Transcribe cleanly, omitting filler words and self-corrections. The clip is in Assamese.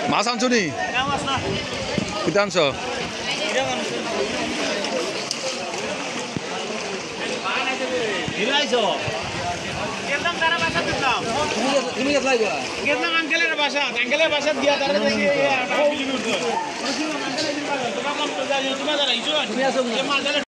মাছ আনছো নি কিতা আনছ আঙ্কেলের বাসা দিয়া তারা